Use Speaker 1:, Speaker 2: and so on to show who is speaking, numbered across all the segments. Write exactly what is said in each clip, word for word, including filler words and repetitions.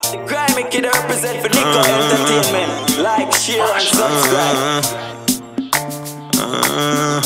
Speaker 1: The grimy kid represent for Nico uh, Entertainment. Like, share and subscribe.
Speaker 2: Uh,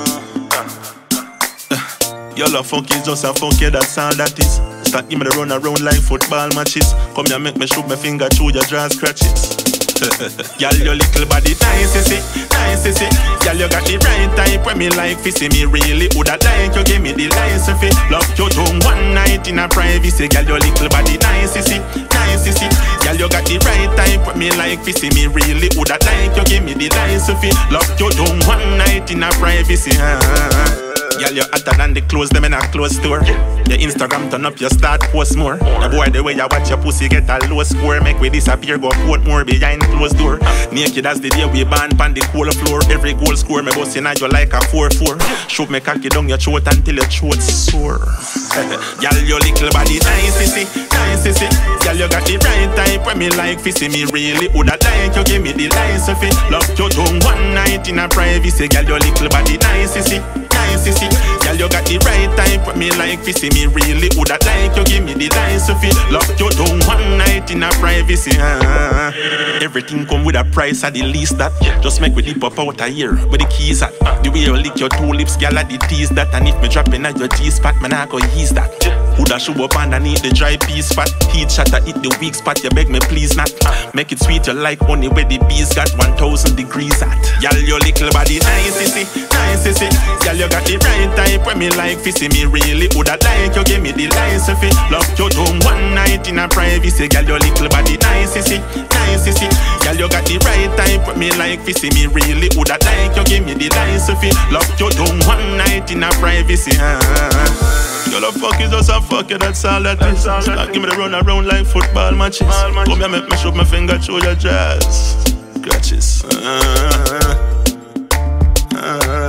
Speaker 2: uh, Your love funk is just a funky, that's all that is. Start give me the run around like football matches. Come here, make me shoot my finger through your jaw scratches. Girl, your little body nice, is it? Nice, is it? Girl, you got the right type when me like fi see me really woulda like you give me the license fi love you down one night in a privacy. Girl, your little body nice, is it? Nice, is it? Girl, you got the right type when me like fi see me really woulda like you give me the license fi love you down one night in a privacy. Uh-huh. Girl, you hotter than the clothes them in a closed store. Your Instagram turn up, you start post more. The boy, the way you watch your pussy get a low score. Make we disappear, go quote more behind closed door. Naked as the day we band pan the cold floor. Every goal score, me bustin' at you like a four four. Shoot me cocky down your throat until your throat sore. Girl, your little body nice, is it? Nice, is it? Girl, you got the right type when me like fi see me really woulda like you give me the license fi love you down one night in a privacy. Girl, your little body nice, is it? Nice, is it? Girl, you got the right type when me like fi see me really woulda like you give me the license fi love you down one night in a privacy. uh, Everything come with a price at the least that. Just make we dip up out a here where the keys at. The way you lick your two lips, girl, at the tease that. And if me drop in at your G-spot, man, I go ease that. Woulda shoe up underneath the dry piece fat. Heat shatter hit the weak spot, you beg me please not. Make it sweet, you like honey where the bees got one thousand degrees at. Girl, your little body nice, is it? Nice, is it? Girl, you got the right type when me like fi see me really woulda like you give me the license fi love you down one night in a privacy. Girl, your little body nice, is it? Nice, is it? Girl, you got the right type when me like fi see me really woulda like you give me the license fi love you down one night in a privacy. uh. Your love fuck is just a fuck, yeah, that's all that is. Start give me the run around like football matches. Come here, make me shoot my finger through your jazz scratches. uh, uh,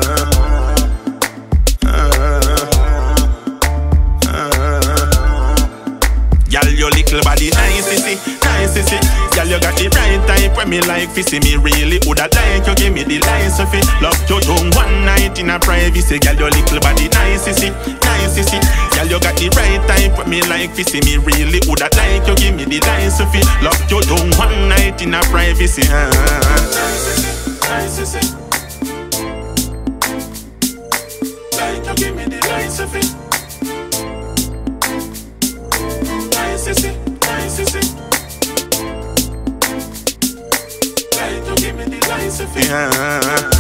Speaker 2: Girl, your little body nice, is it? Nice, is it? Girl, you got the right type when me like fi see me really woulda like you give me the license fi love you down one night in a privacy. Girl, your little body nice, is it? Nice, is it? Girl, you got the right type when me like fi see me really woulda like you give me the license fi love you down one night in a privacy. uh. Nice, is it? Nice, is it? Like you give me the license fi. Nice, is it? Nice, is it? Like you give me the license fi.